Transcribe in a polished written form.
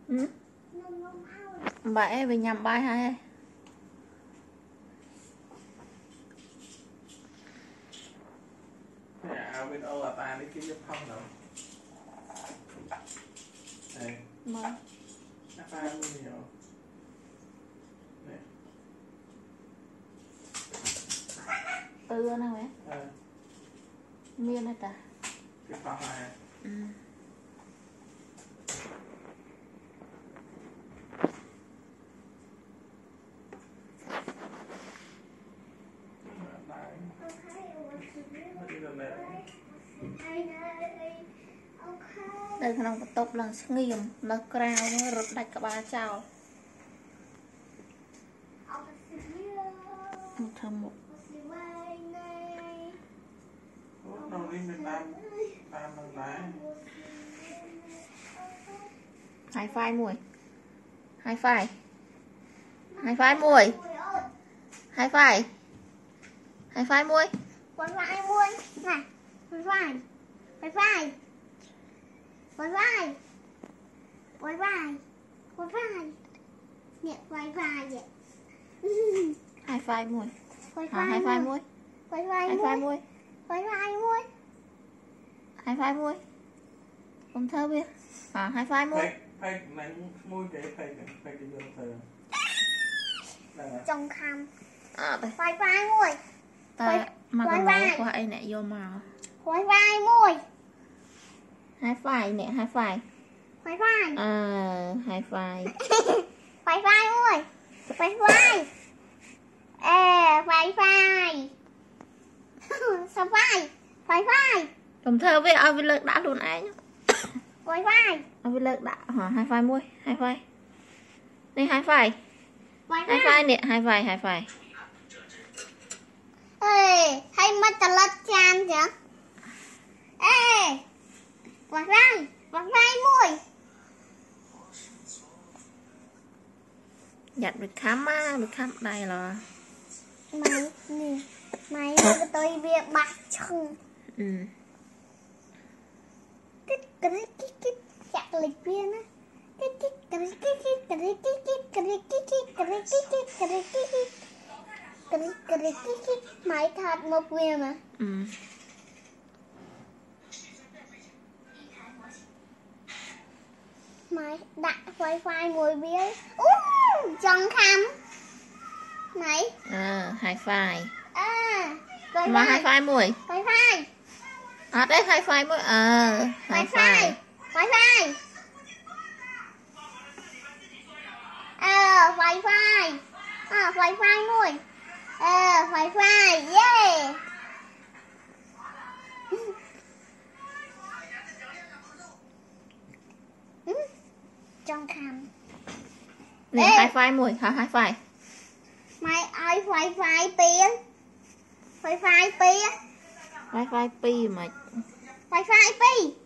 Ừ. Bậy về nhằm bay hay à bên ô là ta đi kiếm giúp không đâu này mà nó pha luôn nhiều này từ nào vậy miên này ta cái pha này ừ. Đây không có tốt lần nghiêm nó cao nó rụt đạch cả ba chào một thằng một đâu đi Việt Nam tam lần lái hai phai mùi hai phai mùi hai phai mùi quay vai mùi này quay vai quay vai quay vai quay vai quay vai nhẹ quay vai vậy hai phai mùi quay hai phai mùi quay vai hai phai mùi quay vai mùi hai phai mùi không thơ biết hai phai mùi phai nắng mùi cái phai cái dương thơ trong khăm đây quay vai mùi ta mà còn nói của ai nè vô màu quay vai mùi hai phai nè hai phai quay vai hai phai quay vai mùi quay vai quay vai sao vai quay vai đồng thơ với ao với lực đã luôn ai nhá quay vai ao với lực đã hai phai môi hai phai đây hai phai nè hai phai ê hay mất tật lật chan chứ ê quay vai mùi giặt được khám đây là mày tôi việc bạc chừng cái chặt lịch viên á mày thật một viên mà mày đặt wifi mùi bia trong khăm này hai phai mà hai phai mùi wifi đấy hai phai mùi hai phai wifi wifi mùi wifi yeah trong khăm nè hai phai mùi hai phai mày ai wifi pia wifi pia wifi pi mà wifi pi